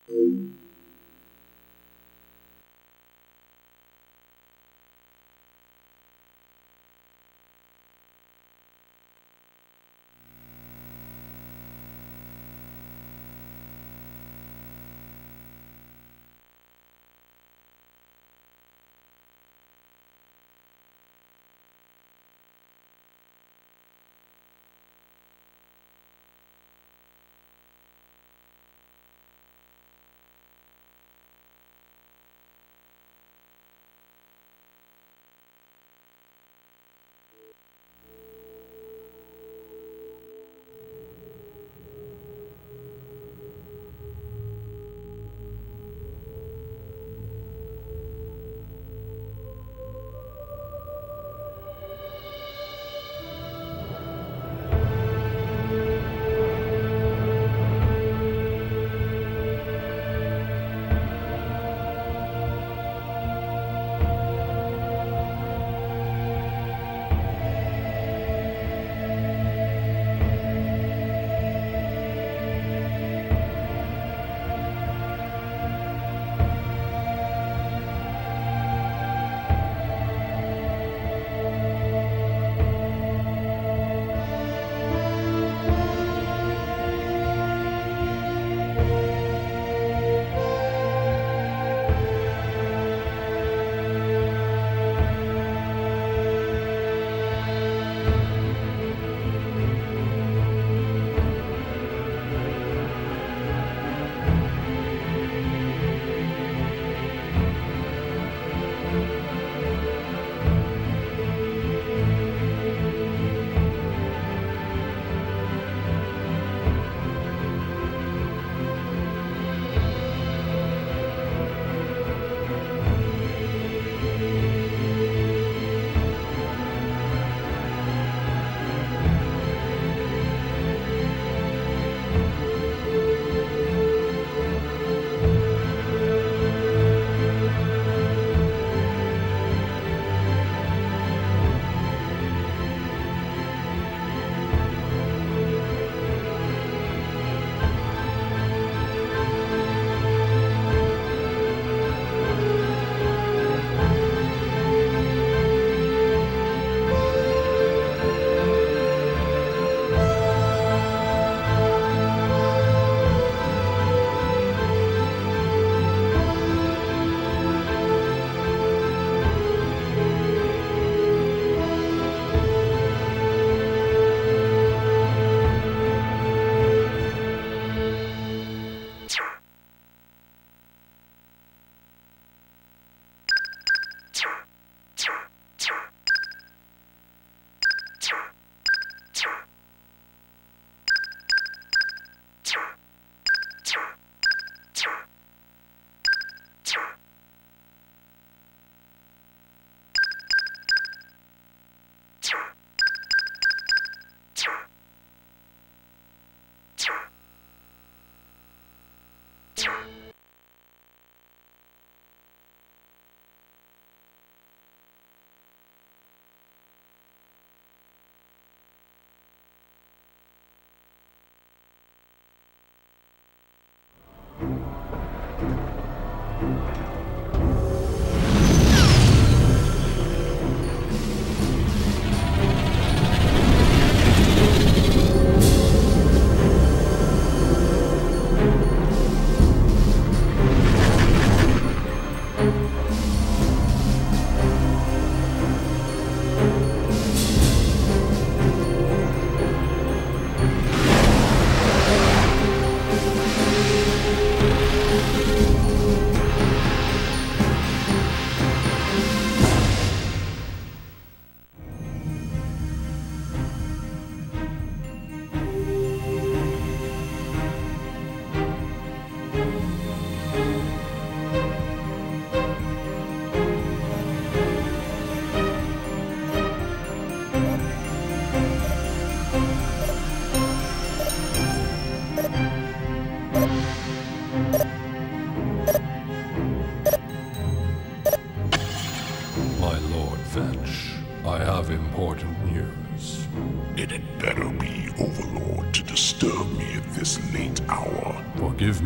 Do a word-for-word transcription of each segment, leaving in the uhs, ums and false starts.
I have important news. It had better be, Overlord, to disturb me at this late hour. Forgive me,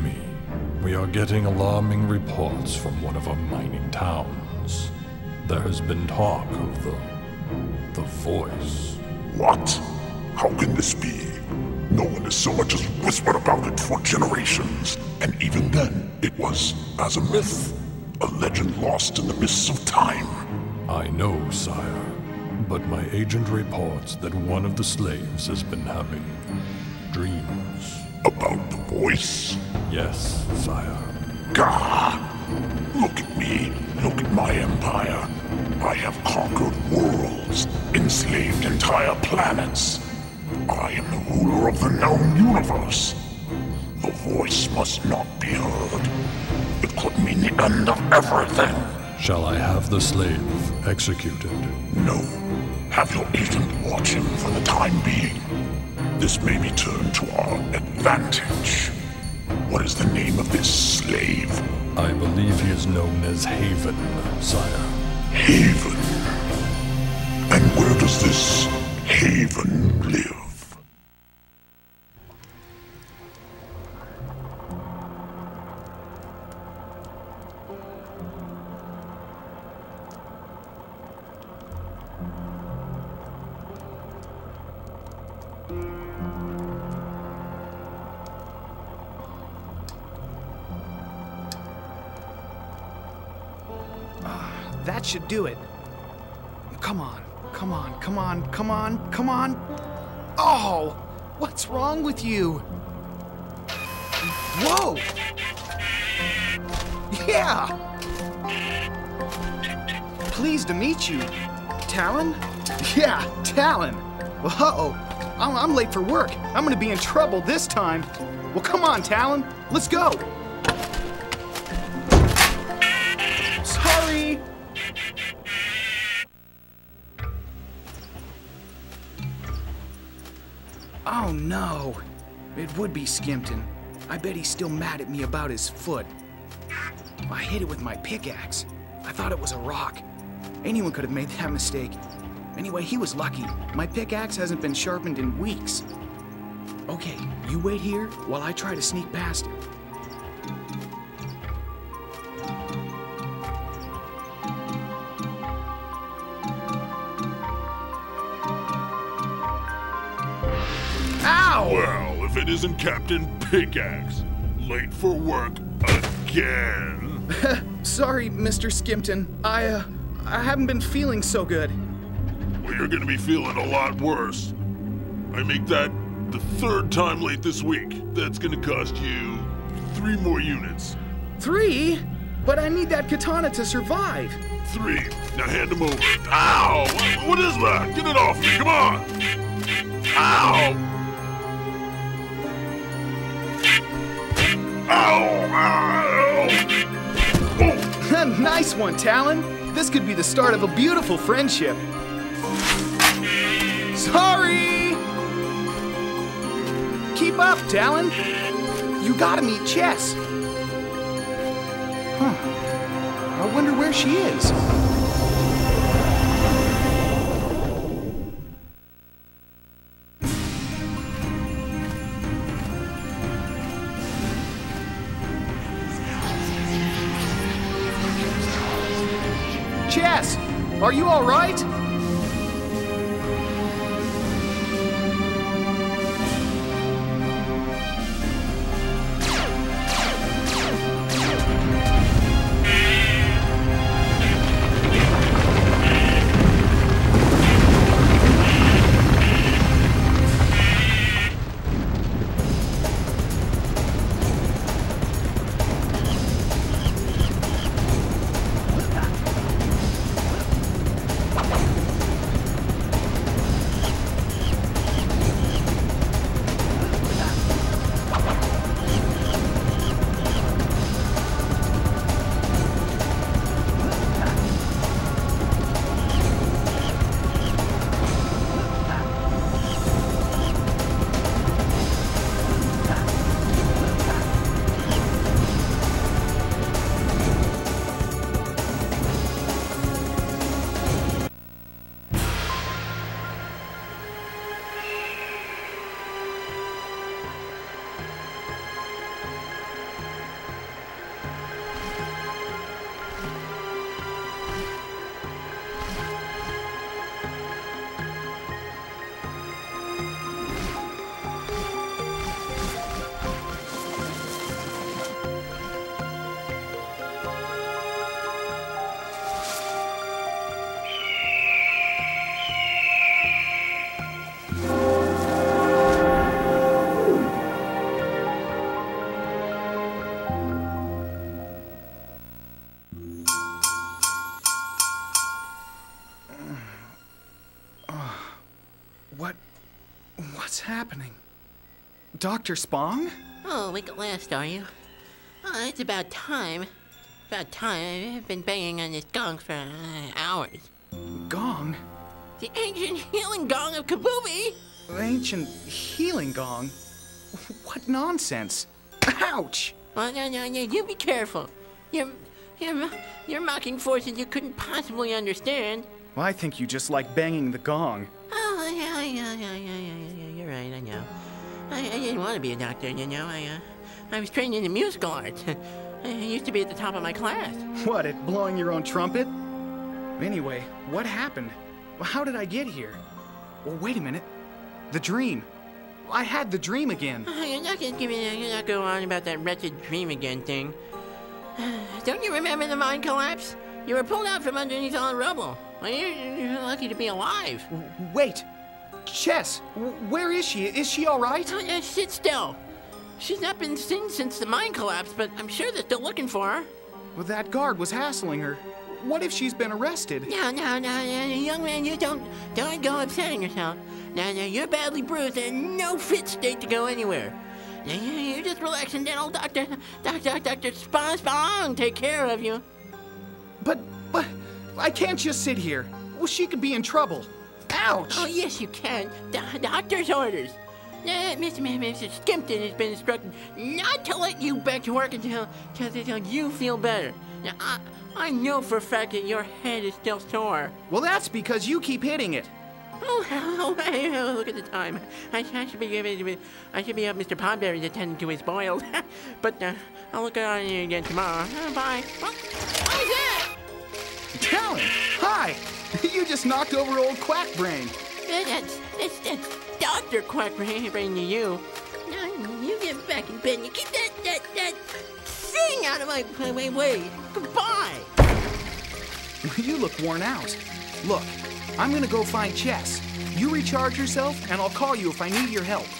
We are getting alarming reports from one of our mining towns. There has been talk of the... the voice. What? How can this be? No one has so much as whispered about it for generations. And even then, it was as a myth. A legend lost in the mists of time. I know, sire. But my agent reports that one of the slaves has been having... dreams. About the voice? Yes, sire. Gah! Look at me. Look at my empire. I have conquered worlds, enslaved entire planets. I am the ruler of the known universe. The voice must not be heard. It could mean the end of everything. Shall I have the slave executed? No. Have your agent watch him for the time being. This may be turned to our advantage. What is the name of this slave? I believe he is known as Haven, sire. Haven? And where does this Haven live? That should do it. Come on, come on, come on, come on, come on. Oh, what's wrong with you? Whoa! Yeah! Pleased to meet you. Talon? Yeah, Talon. Well, uh-oh. I'm, I'm late for work. I'm gonna be in trouble this time. Well, come on, Talon. Let's go. Sorry. Oh no, it would be Skimpton. I bet he's still mad at me about his foot. I hit it with my pickaxe. I thought it was a rock. Anyone could have made that mistake. Anyway, he was lucky. My pickaxe hasn't been sharpened in weeks. Okay, you wait here while I try to sneak past him. Ow! Well, if it isn't Captain Pickaxe, late for work again. Sorry, Mister Skimpton. I, uh, I haven't been feeling so good. Well, you're gonna be feeling a lot worse. I make that the third time late this week. That's gonna cost you three more units. Three? But I need that katana to survive. Three. Now hand them over. Ow! What, what is that? Get it off me, come on! Ow! Ow! Ow! Oh. Nice one, Talon. This could be the start of a beautiful friendship. Sorry! Keep up, Talon. You gotta meet Chess. Huh. I wonder where she is. Chess, are you all right? happening? Doctor Spong? Oh, awake at last, are you? Oh, it's about time. About time. I've been banging on this gong for uh, hours. Gong? The ancient healing gong of Kabubi! Ancient healing gong? What nonsense! Ouch! Oh, no, no, no, you be careful. You're, you're, you're mocking forces you couldn't possibly understand. Well, I think you just like banging the gong. Oh, yeah, yeah, yeah, yeah, yeah, yeah, you're right, I know. I, I didn't want to be a doctor, you know. I, uh, I was trained in the musical arts. I used to be at the top of my class. What, at blowing your own trumpet? Anyway, what happened? Well, how did I get here? Well, wait a minute. The dream. I had the dream again. Oh, you're not gonna give me, you're not going on about that wretched dream again thing. Don't you remember the mine collapse? You were pulled out from underneath all the rubble. Well, you're, you're lucky to be alive. Wait. Chess, where is she? Is she all right? Oh, yeah, sit still. She's not been seen since the mine collapsed, but I'm sure they're still looking for her. Well, that guard was hassling her. What if she's been arrested? No, no, no, no, young man, you don't, don't go upsetting yourself. Now, now, you're badly bruised and no fit state to go anywhere. Now, you, you just relax and then old Doctor, Doctor, Doctor Spong Spong take care of you. But, but, I can't just sit here. Well, she could be in trouble. Ouch! Oh, yes, you can. Do doctor's orders. Uh, Mister Mister Skimpton has been instructed not to let you back to work until, until, until you feel better. Now, I, I know for a fact that your head is still sore. Well, that's because you keep hitting it. Oh, oh, hey, oh, look at the time. I, I should be giving I should be up Mister Podberry's attending to his boils. But uh, I'll look on you again tomorrow. Uh, bye. What? What is that? Talon! Hi! You just knocked over old Quack Brain. That's, that's, that's Doctor Quack Brain to you. Now, you get back in bed and you keep that, that, that thing out of my, my way. Goodbye! You look worn out. Look, I'm gonna go find Chess. You recharge yourself, and I'll call you if I need your help.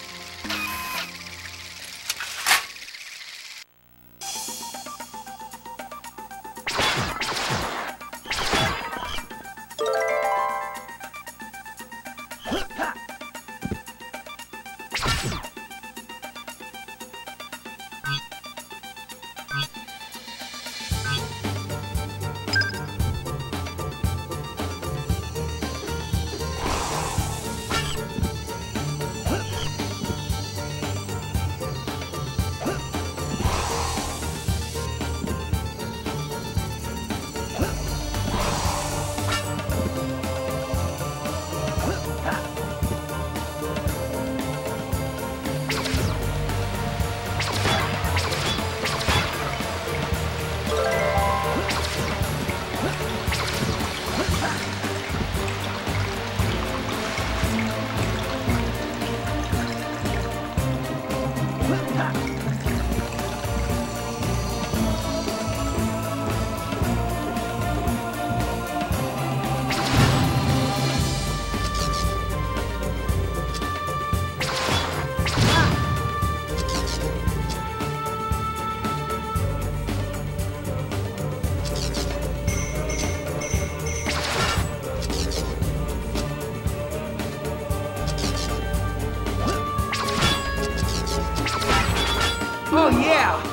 Oh, yeah!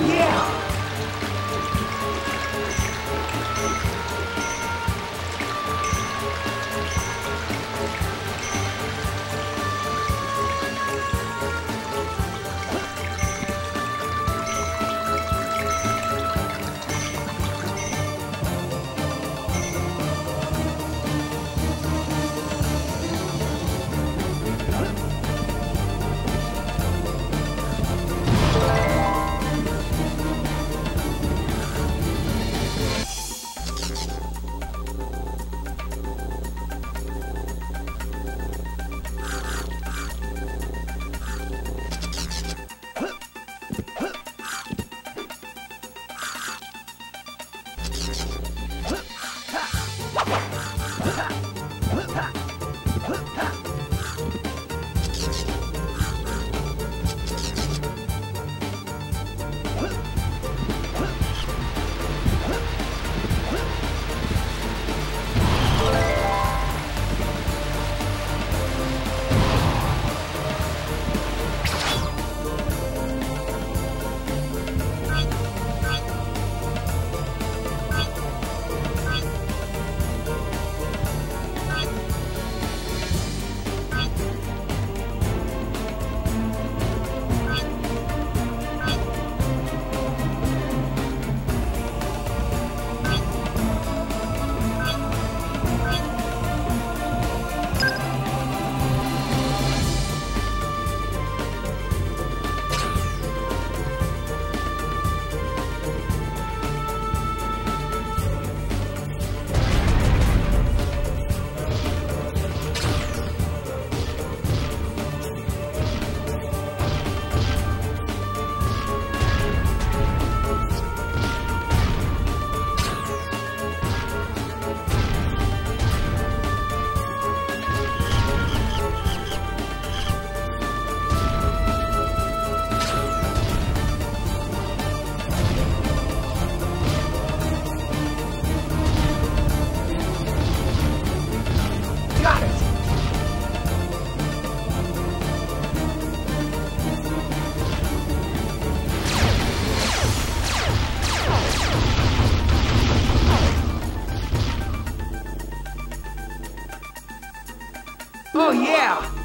yeah! Oh yeah!